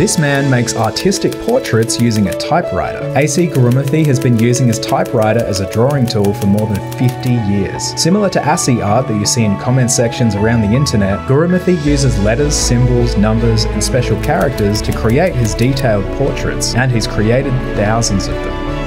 This man makes artistic portraits using a typewriter. AC Gurumurthy has been using his typewriter as a drawing tool for more than 50 years. Similar to ASCII art that you see in comment sections around the internet, Gurumurthy uses letters, symbols, numbers, and special characters to create his detailed portraits, and he's created thousands of them.